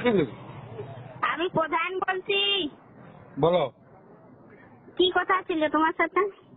বলছিলি? আমি প্রধান বলছি। বলো। কি কথা ছিল তোমার সাথে?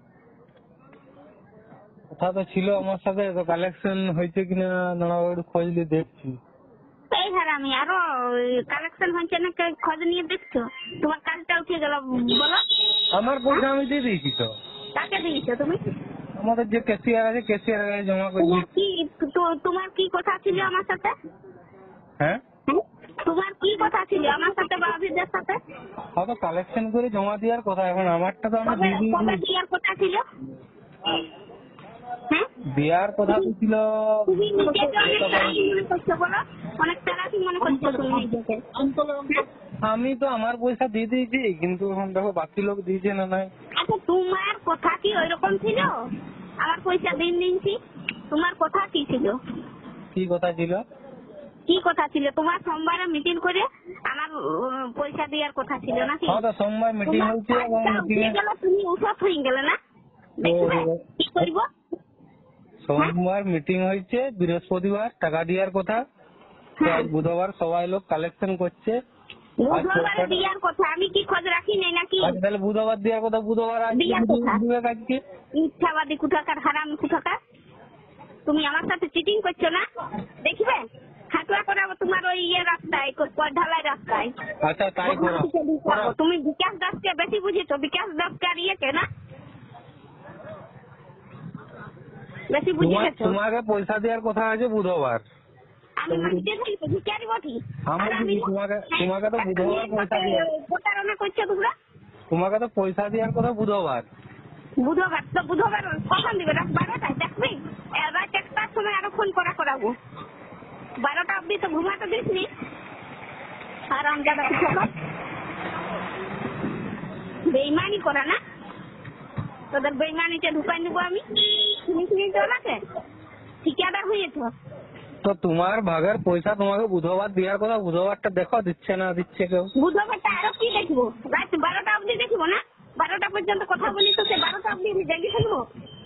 কথা তো ছিল আমার সাথে, তো কালেকশন হয়েছে কিনা দাঁড়াও একটু খোঁজ নিয়ে দেখছি। এই হারামি, আরো কালেকশন হয়েছে না খোঁজ নিয়ে দেখছো? তোমার কাজটা উঠে গেল, বলো। আমার পয়সা আমি দিয়ে দিয়েছি তো। কাকে দিয়েছো তুমি? আমাদের যে ক্যাশিয়ার আছে ক্যাশিয়ার কাছে জমা করছি। তোমার কি কথা ছিল আমার সাথে? হ্যাঁ, তোমার কি কথা ছিল আমার সাথে বা অভিদের সাথে? তো কালেকশন করে জমা দেওয়ার কথা, এখন আমারটা তো আমি দিয়ে কবে দিয়েছি। দেওয়ার কথা ছিল? হ্যাঁ, দেওয়ার কথা তো ছিল। তুমি নিজেকে অনেক চালাকি মনে করছো, বলো। অনেক চালাকি মনে করছো তুমি নিজেকে। আমি তো আমার পয়সা দিয়ে দিয়েছি, কিন্তু এখন দেখো বাকি লোক দিয়েছে না নাই। আচ্ছা, তোমার কথা কি ওইরকম ছিল? আমার পয়সা দিন দিনছি, তোমার কথা কি ছিল? কি কথা ছিল? কি কথা ছিল? তোমার সোমবারে মিটিং করে আমার পয়সা দেওয়ার কথা ছিল নাকি? তো সোমবার মিটিং হয়েছে এবং মিটিং তুমি উঠত হয়ে গেলে না, দেখবে কি করবো। সোমবার মিটিং হয়েছে, বৃহস্পতিবার টাকা দেওয়ার কথা, তো আজ বুধবার সবাই লোক কালেকশন করছে। বুধবারে দেওয়ার কথা, আমি কি খোঁজ রাখি নাই নাকি? তাহলে বুধবার দেওয়ার কথা, বুধবার আজ দিবে আজকে। মিথ্যাবাদী কোথাকার, হারাম কোথাকার। তুমি আমার সাথে চিটিং করছো না, দেখবে হাঁটুয়া করাবো তোমার ওই রাস্তায়, ঢালাই রাস্তায়। আচ্ছা তাই করো। তুমি বিকাশ দাসকে বেশি বুঝেছো, বিকাশ দাসকে আর ইয়েকে না বেশি বুঝে গেছো। তোমাকে পয়সা দেওয়ার কথা আছে বুধবার। আমি মাটিতে থাকি, ভিখারি বটি। তোমাকে তো বুধবার পয়সা দেওয়ার, প্রতারণা করছো তোমরা। তোমাকে তো পয়সা দেওয়ার কথা বুধবার। বুধবার তো বুধবার কখন দিবে? রাত 12টায় দেখবি। রাত 1টার সময় আরো ফোন করাবো। 12টা অব্দি তো ঘুমাতে দিস নি। আর আমজাদা বেইমানি করা না, তোদের বেইমানিতে ঢুকাই দেবো আমি। শুনি তো ওনাকে ঠিকাদার হয়েছ। তো তোমার ভাগের পয়সা তোমাকে বুধবার দেওয়ার কথা, বুধবারটা দেখো দিচ্ছে না দিচ্ছে কেউ। বুধবারটা আরো কি দেখবো? রাত 12টা অব্দি দেখবো না? 12টা পর্যন্ত কথা বলি তো সে 12টা অব্দি জেগে থাকবো।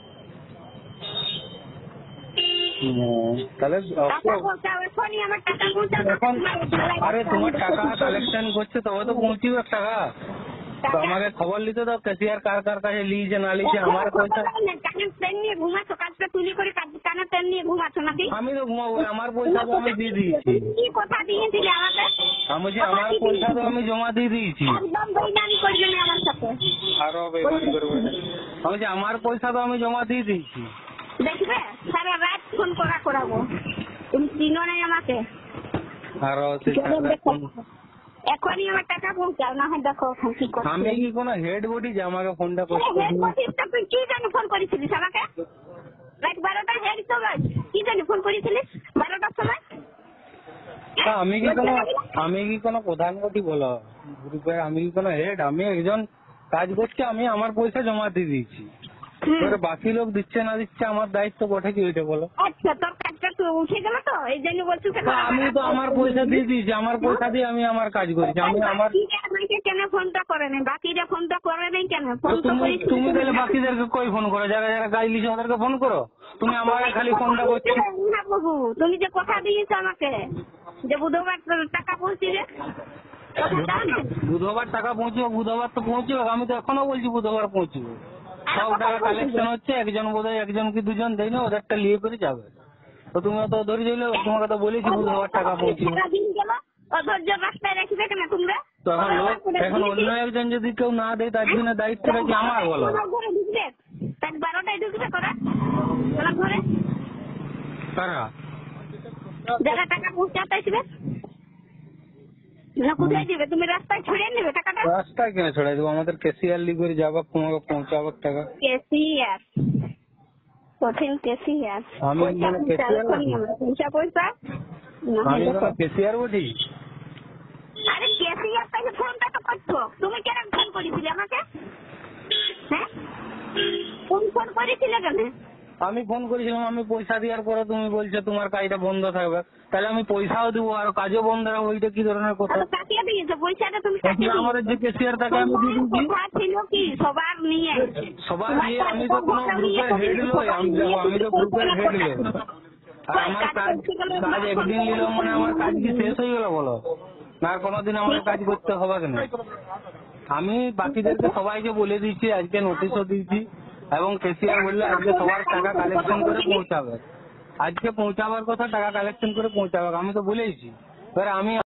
তাহলে আমার টাকা পৌঁছাবে। এখন আরে তোমার টাকা কালেকশন করছে তবে তো পৌঁছিবে টাকা। তো আমাকে খবর নিতে দাও ক্যাশিয়ার কার কার কাছে লিয়েছে না লিয়েছে। আমার পয়সা কানের পেন নিয়ে ঘুমাচ্ছ, কাজটা তুলি করে কানের পেন নিয়ে ঘুমাচ্ছ নাকি? আমি তো ঘুমাবো, আমার পয়সা তো আমি দিয়ে দিয়েছি। কি কথা দিয়েছিলে আমাকে? আমি যে আমার পয়সা তো আমি জমা দিয়ে দিয়েছি। একদম বেইমানি করবে না আমার সাথে। আরো বেইমানি করবে। আমি যে আমার পয়সা তো আমি জমা দিয়ে দিয়েছি। দেখবে সারা রাত ফোন করাবো। তুমি চিনো না আমাকে। আরো এখনই আমার টাকা পৌঁছাও, না হয় দেখো কি করছো। আমি কি কোনো হেড বডি যে আমাকে ফোনটা করতে? তুই কি জানি ফোন করেছিলিস আমাকে? রাত 12টা হেড তো কি জানি ফোন করেছিলিস 12টার সময়? আমি কি কোনো প্রধান বডি বলো গ্রুপের? আমি কি কোনো হেড? আমি একজন কাজ করছি, আমি আমার পয়সা জমা দিয়ে দিয়েছি। বাকি লোক দিচ্ছে না দিচ্ছে আমার দায়িত্ব বটে কি ওইটা বলো? আচ্ছা, তোর কাজটা তো উঠে গেল তো এই জন্য বলছো। আমি তো আমার পয়সা দিয়ে দিয়েছি, আমার পয়সা দিয়ে আমি আমার কাজ করেছি। আমি আমার কেন ফোনটা করে নেই? বাকিরা ফোনটা করে নেই কেন? তুমি তাহলে বাকিদেরকে কই ফোন করো? যারা যারা কাজ লিখে ওদেরকে ফোন করো। তুমি আমাকে খালি ফোনটা করছো না বাবু। তুমি যে কথা দিয়েছো আমাকে যে বুধবার টাকা পৌঁছিবে, বুধবার টাকা পৌঁছবে, বুধবার তো পৌঁছবে। আমি তো এখনো বলছি বুধবার পৌঁছবে। সব টাকা কালেকশন হচ্ছে, একজন বোধহয় একজন কি দুজন দেয় না, ওদেরটা নিয়ে করে যাবে। তো তুমি তো ধরে দিলে, তোমাকে তো বলেছি বুধবার টাকা পৌঁছবে। অধৈর্য রাস্তায় রাখবে কেন তোমরা? তো এখন অন্য একজন যদি কেউ না দেয় তার জন্য দায়িত্বটা কি আমার বলো? ঘরে ঢুকবে 12টায় ঢুকবে তোরা ঘরে। কারা? যারা টাকা পৌঁছাতে আসবে না, কোথায় দিবে? তুমি রাস্তায় ছড়িয়ে নেবে টাকাটা? রাস্তায় কেন ছড়াই দেবো? আমাদের ক্যাশিয়ার লি করে যাবো, তোমাকে পৌঁছাবো টাকা। ক্যাশিয়ার কঠিন ক্যাশিয়ার। আমি পয়সা আমি ক্যাশিয়ার বলি। আরে ক্যাশিয়ার থেকে ফোনটা তো করছো তুমি। কেন ফোন করেছিলে আমাকে? হ্যাঁ, কোন ফোন করেছিলে কেন? আমি ফোন করেছিলাম, আমি পয়সা দেওয়ার পরে তুমি বলছো তোমার কাজটা বন্ধ থাকবে। তাহলে আমি পয়সাও দেবো আর কাজও বন্ধ রাখবো, ওইটা কি ধরনের কথা? কাটিয়ে দিয়েছো পয়সাটা তুমি? আমাদের যে ক্যাশিয়ার তাকে আমি দিয়ে দিচ্ছি। ছিল কি সবার নিয়ে? সবার নিয়ে আমি তো কোনো গ্রুপের হেড নই। আমি তো গ্রুপের হেড নই। আর আমার কাজ একদিন নিল মানে আমার কাজ কি শেষ হয়ে গেল বলো? না কোনোদিন আমাকে কাজ করতে হবে কেন? আমি বাকিদেরকে সবাইকে বলে দিয়েছি, আজকে নোটিশও দিয়েছি, এবং কেসিআর বললে আজকে সবার টাকা কালেকশন করে পৌঁছাবে। আজকে পৌঁছাবার কথা, টাকা কালেকশন করে পৌঁছাবে, আমি তো বলেইছি। এবার আমি